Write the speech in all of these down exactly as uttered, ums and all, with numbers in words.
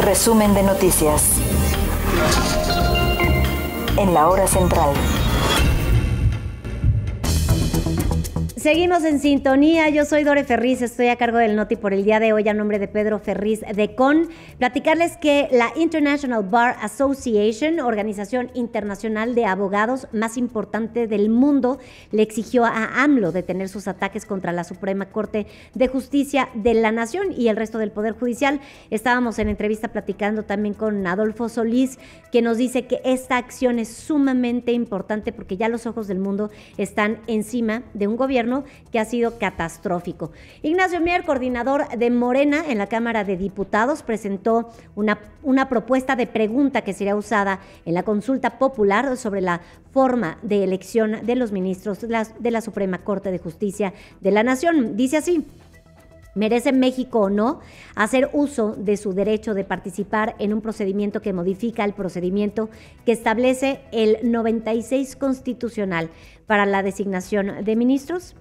Resumen de noticias. En la hora central. Seguimos en sintonía, yo soy Dore Ferriz, estoy a cargo del Noti por el día de hoy a nombre de Pedro Ferriz de Con. Platicarles que la International Bar Association, organización internacional de abogados más importante del mundo, le exigió a AMLO detener sus ataques contra la Suprema Corte de Justicia de la Nación y el resto del Poder Judicial. Estábamos en entrevista platicando también con Adolfo Solís, que nos dice que esta acción es sumamente importante porque ya los ojos del mundo están encima de un gobierno que ha sido catastrófico. Ignacio Mier, coordinador de Morena en la Cámara de Diputados, presentó una, una propuesta de pregunta que será usada en la consulta popular sobre la forma de elección de los ministros de la, de la Suprema Corte de Justicia de la Nación. Dice así: ¿merece México o no hacer uso de su derecho de participar en un procedimiento que modifica el procedimiento que establece el noventa y seis constitucional para la designación de ministros?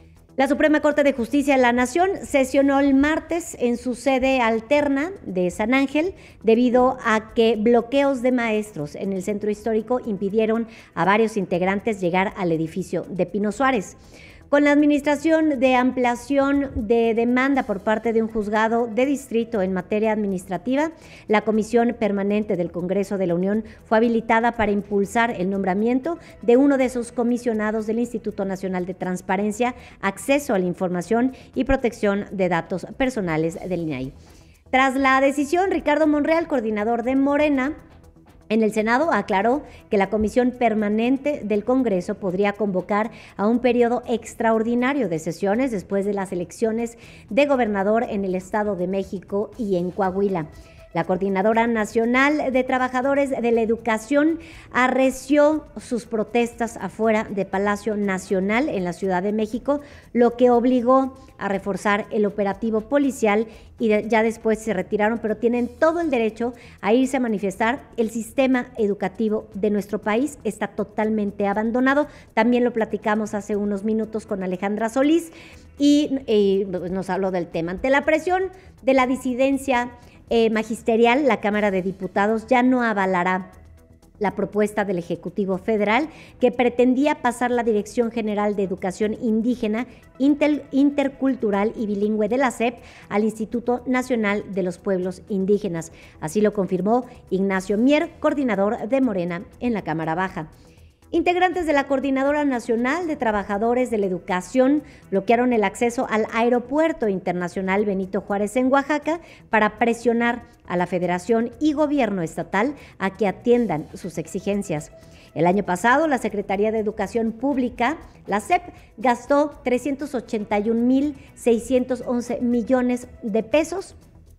La Suprema Corte de Justicia de la Nación sesionó el martes en su sede alterna de San Ángel debido a que bloqueos de maestros en el centro histórico impidieron a varios integrantes llegar al edificio de Pino Suárez. Con la administración de ampliación de demanda por parte de un juzgado de distrito en materia administrativa, la Comisión Permanente del Congreso de la Unión fue habilitada para impulsar el nombramiento de uno de sus comisionados del Instituto Nacional de Transparencia, Acceso a la Información y Protección de Datos Personales del I N A I. Tras la decisión, Ricardo Monreal, coordinador de Morena en el Senado, aclaró que la Comisión Permanente del Congreso podría convocar a un periodo extraordinario de sesiones después de las elecciones de gobernador en el Estado de México y en Coahuila. La Coordinadora Nacional de Trabajadores de la Educación arreció sus protestas afuera de Palacio Nacional en la Ciudad de México, lo que obligó a reforzar el operativo policial y de, ya después se retiraron, pero tienen todo el derecho a irse a manifestar. El sistema educativo de nuestro país está totalmente abandonado. También lo platicamos hace unos minutos con Alejandra Solís y, y nos habló del tema. Ante la presión de la disidencia Eh, magisterial, la Cámara de Diputados ya no avalará la propuesta del Ejecutivo Federal que pretendía pasar la Dirección General de Educación Indígena, Inter, Intercultural y Bilingüe de la S E P al Instituto Nacional de los Pueblos Indígenas. Así lo confirmó Ignacio Mier, coordinador de Morena en la Cámara Baja. Integrantes de la Coordinadora Nacional de Trabajadores de la Educación bloquearon el acceso al Aeropuerto Internacional Benito Juárez en Oaxaca para presionar a la Federación y Gobierno estatal a que atiendan sus exigencias. El año pasado, la Secretaría de Educación Pública, la S E P, gastó trescientos ochenta y un mil seiscientos once millones de pesos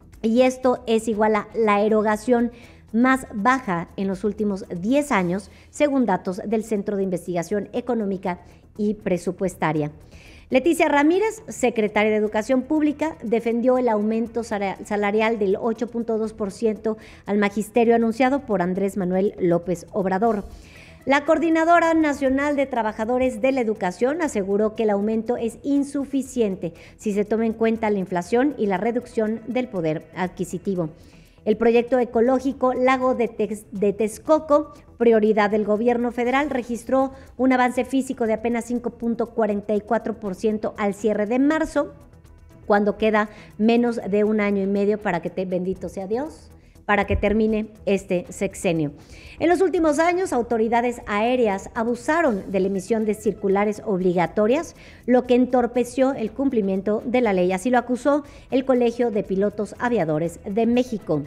y esto es igual a la erogación más baja en los últimos diez años, según datos del Centro de Investigación Económica y Presupuestaria. Leticia Ramírez, secretaria de Educación Pública, defendió el aumento salarial del ocho punto dos por ciento al magisterio anunciado por Andrés Manuel López Obrador. La Coordinadora Nacional de Trabajadores de la Educación aseguró que el aumento es insuficiente si se toma en cuenta la inflación y la reducción del poder adquisitivo. El proyecto ecológico Lago de, Tex, de Texcoco, prioridad del gobierno federal, registró un avance físico de apenas cinco punto cuarenta y cuatro por ciento al cierre de marzo, cuando queda menos de un año y medio para que, te, bendito sea Dios, para que termine este sexenio. En los últimos años, autoridades aéreas abusaron de la emisión de circulares obligatorias, lo que entorpeció el cumplimiento de la ley. Así lo acusó el Colegio de Pilotos Aviadores de México.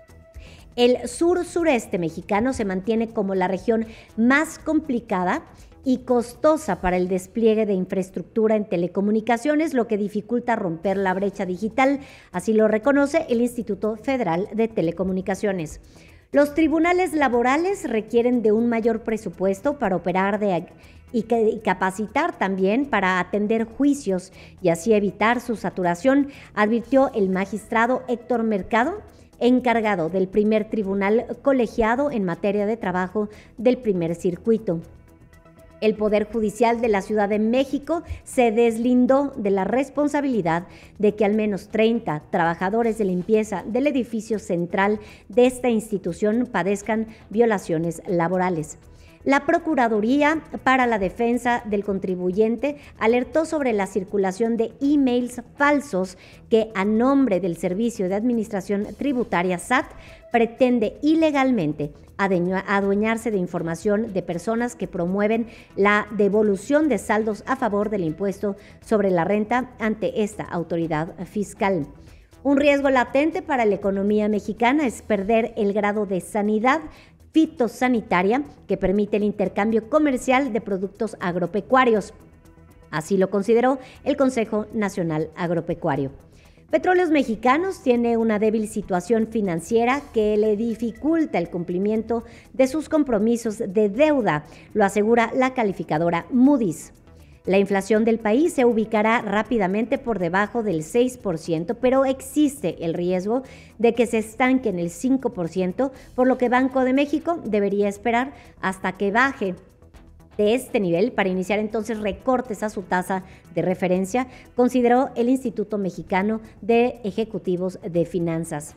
El sur-sureste mexicano se mantiene como la región más complicada y costosa para el despliegue de infraestructura en telecomunicaciones, lo que dificulta romper la brecha digital. Así lo reconoce el Instituto Federal de Telecomunicaciones. Los tribunales laborales requieren de un mayor presupuesto para operar de, y, que, y capacitar también para atender juicios y así evitar su saturación, advirtió el magistrado Héctor Mercado, encargado del primer tribunal colegiado en materia de trabajo del primer circuito. El Poder Judicial de la Ciudad de México se deslindó de la responsabilidad de que al menos treinta trabajadores de limpieza del edificio central de esta institución padezcan violaciones laborales. La Procuraduría para la Defensa del Contribuyente alertó sobre la circulación de emails falsos que, a nombre del Servicio de Administración Tributaria S A T, pretende ilegalmente adueñarse de información de personas que promueven la devolución de saldos a favor del impuesto sobre la renta ante esta autoridad fiscal. Un riesgo latente para la economía mexicana es perder el grado de sanidad fitosanitaria que permite el intercambio comercial de productos agropecuarios. Así lo consideró el Consejo Nacional Agropecuario. Petróleos Mexicanos tiene una débil situación financiera que le dificulta el cumplimiento de sus compromisos de deuda, lo asegura la calificadora Moody's. La inflación del país se ubicará rápidamente por debajo del seis por ciento, pero existe el riesgo de que se estanque en el cinco por ciento, por lo que Banco de México debería esperar hasta que baje de este nivel para iniciar entonces recortes a su tasa de referencia, consideró el Instituto Mexicano de Ejecutivos de Finanzas.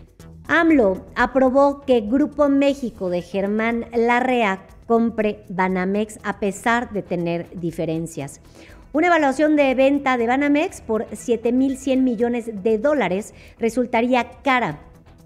AMLO aprobó que Grupo México de Germán Larrea compre Banamex a pesar de tener diferencias. Una evaluación de venta de Banamex por siete mil cien millones de dólares resultaría cara.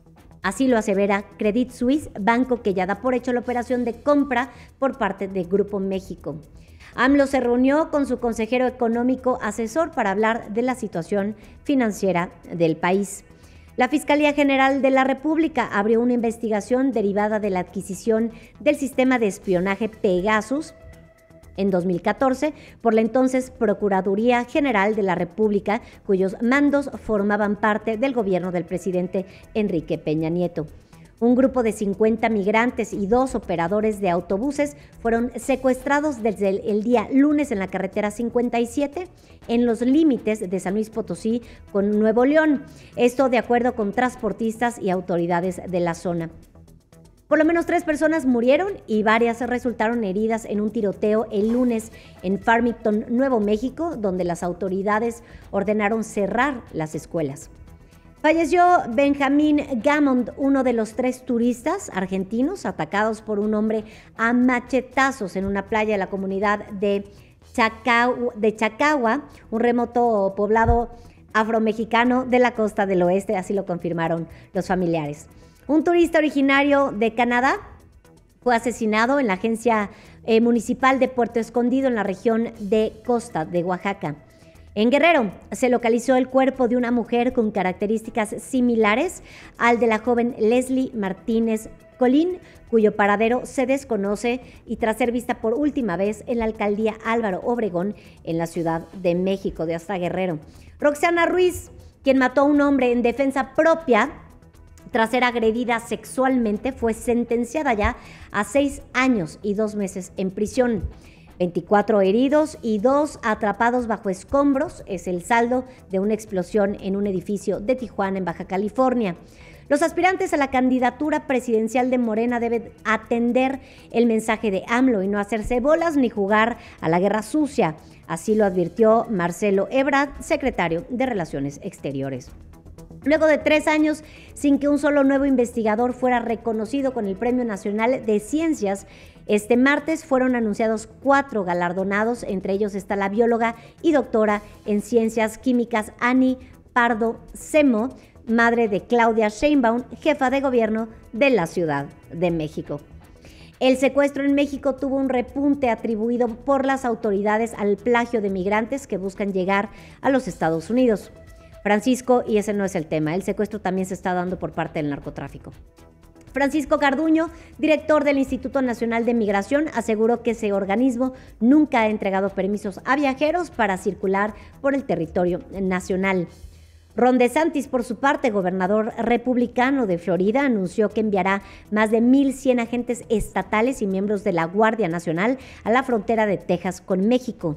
Así lo asevera Credit Suisse, banco que ya da por hecho la operación de compra por parte de Grupo México. AMLO se reunió con su consejero económico asesor para hablar de la situación financiera del país. La Fiscalía General de la República abrió una investigación derivada de la adquisición del sistema de espionaje Pegasus en dos mil catorce por la entonces Procuraduría General de la República, cuyos mandos formaban parte del gobierno del presidente Enrique Peña Nieto. Un grupo de cincuenta migrantes y dos operadores de autobuses fueron secuestrados desde el, el día lunes en la carretera cincuenta y siete en los límites de San Luis Potosí con Nuevo León. Esto de acuerdo con transportistas y autoridades de la zona. Por lo menos tres personas murieron y varias resultaron heridas en un tiroteo el lunes en Farmington, Nuevo México, donde las autoridades ordenaron cerrar las escuelas. Falleció Benjamín Gamond, uno de los tres turistas argentinos atacados por un hombre a machetazos en una playa de la comunidad de Chacagua, de Chacagua, un remoto poblado afromexicano de la costa del oeste, así lo confirmaron los familiares. Un turista originario de Canadá fue asesinado en la agencia eh, municipal de Puerto Escondido en la región de Costa de Oaxaca. En Guerrero se localizó el cuerpo de una mujer con características similares al de la joven Leslie Martínez Colín, cuyo paradero se desconoce y tras ser vista por última vez en la alcaldía Álvaro Obregón en la Ciudad de México de hasta Guerrero. Roxana Ruiz, quien mató a un hombre en defensa propia tras ser agredida sexualmente, fue sentenciada ya a seis años y dos meses en prisión. veinticuatro heridos y dos atrapados bajo escombros es el saldo de una explosión en un edificio de Tijuana, en Baja California. Los aspirantes a la candidatura presidencial de Morena deben atender el mensaje de AMLO y no hacerse bolas ni jugar a la guerra sucia. Así lo advirtió Marcelo Ebrard, secretario de Relaciones Exteriores. Luego de tres años sin que un solo nuevo investigador fuera reconocido con el Premio Nacional de Ciencias, este martes fueron anunciados cuatro galardonados, entre ellos está la bióloga y doctora en Ciencias Químicas Ani Pardo Semo, madre de Claudia Sheinbaum, jefa de gobierno de la Ciudad de México. El secuestro en México tuvo un repunte atribuido por las autoridades al plagio de migrantes que buscan llegar a los Estados Unidos. Francisco, y ese no es el tema, el secuestro también se está dando por parte del narcotráfico. Francisco Garduño, director del Instituto Nacional de Migración, aseguró que ese organismo nunca ha entregado permisos a viajeros para circular por el territorio nacional. Ron DeSantis, por su parte, gobernador republicano de Florida, anunció que enviará más de mil cien agentes estatales y miembros de la Guardia Nacional a la frontera de Texas con México.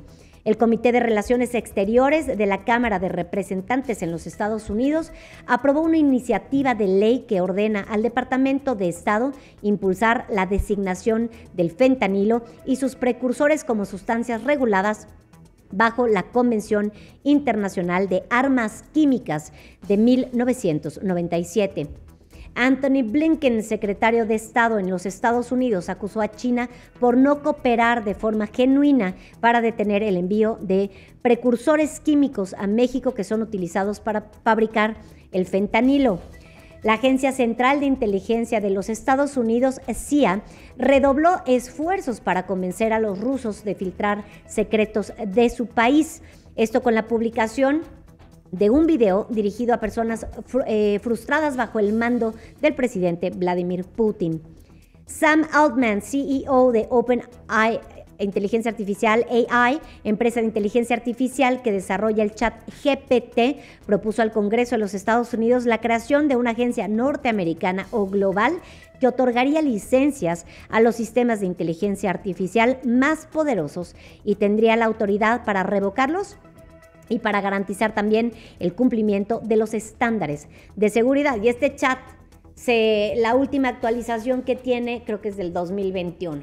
El Comité de Relaciones Exteriores de la Cámara de Representantes en los Estados Unidos aprobó una iniciativa de ley que ordena al Departamento de Estado impulsar la designación del fentanilo y sus precursores como sustancias reguladas bajo la Convención Internacional de Armas Químicas de mil novecientos noventa y siete. Anthony Blinken, secretario de Estado en los Estados Unidos, acusó a China por no cooperar de forma genuina para detener el envío de precursores químicos a México que son utilizados para fabricar el fentanilo. La Agencia Central de Inteligencia de los Estados Unidos, C I A, redobló esfuerzos para convencer a los rusos de filtrar secretos de su país. Esto con la publicación de un video dirigido a personas fr eh, frustradas bajo el mando del presidente Vladimir Putin. Sam Altman, C E O de OpenAI, Inteligencia Artificial A I, empresa de inteligencia artificial que desarrolla el chat G P T, propuso al Congreso de los Estados Unidos la creación de una agencia norteamericana o global que otorgaría licencias a los sistemas de inteligencia artificial más poderosos y tendría la autoridad para revocarlos y para garantizar también el cumplimiento de los estándares de seguridad. Y este chat, se, la última actualización que tiene, creo que es del dos mil veintiuno.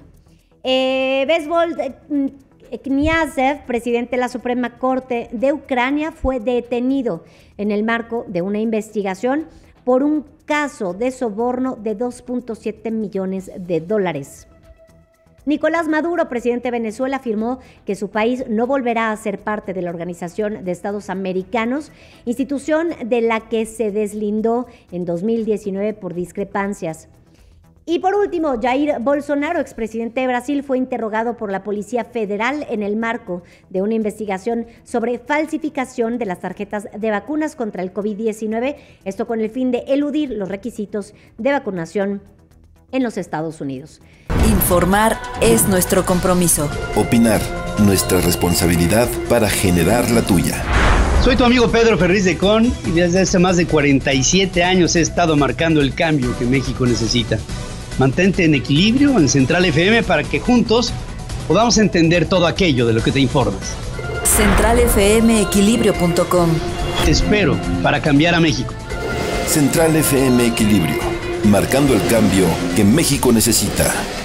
Eh, Bezbold Kniazev, presidente de la Suprema Corte de Ucrania, fue detenido en el marco de una investigación por un caso de soborno de dos punto siete millones de dólares. Nicolás Maduro, presidente de Venezuela, afirmó que su país no volverá a ser parte de la Organización de Estados Americanos, institución de la que se deslindó en dos mil diecinueve por discrepancias. Y por último, Jair Bolsonaro, expresidente de Brasil, fue interrogado por la Policía Federal en el marco de una investigación sobre falsificación de las tarjetas de vacunas contra el COVID diecinueve, esto con el fin de eludir los requisitos de vacunación en los Estados Unidos. Informar es nuestro compromiso. Opinar, nuestra responsabilidad para generar la tuya. Soy tu amigo Pedro Ferriz de Con y desde hace más de cuarenta y siete años he estado marcando el cambio que México necesita. Mantente en equilibrio en Central F M para que juntos podamos entender todo aquello de lo que te informas. central f m equilibrio punto com. Te espero para cambiar a México. Central F M Equilibrio, marcando el cambio que México necesita.